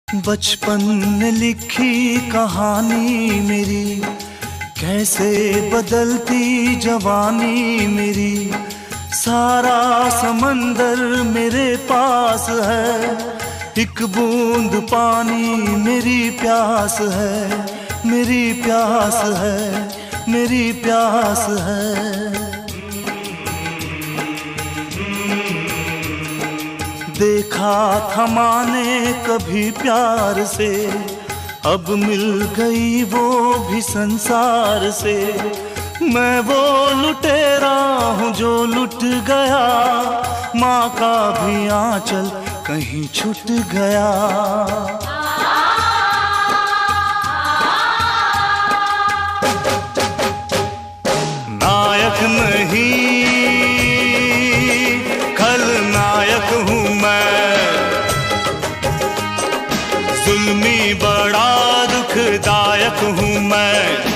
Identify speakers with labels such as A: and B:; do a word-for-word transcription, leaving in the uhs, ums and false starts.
A: बचपन ने लिखी कहानी मेरी, कैसे बदलती जवानी मेरी। सारा समंदर मेरे पास है, एक बूंद पानी मेरी प्यास है, मेरी प्यास है, मेरी प्यास है। देखा था माने कभी प्यार से, अब मिल गई वो भी संसार से। मैं वो लुटेरा हूँ जो लुट गया, माँ का भी आंचल कहीं छूट गया। नायक नहीं खलनायक हूँ मैं, जुल्मी बड़ा दुखदायक हूँ मैं।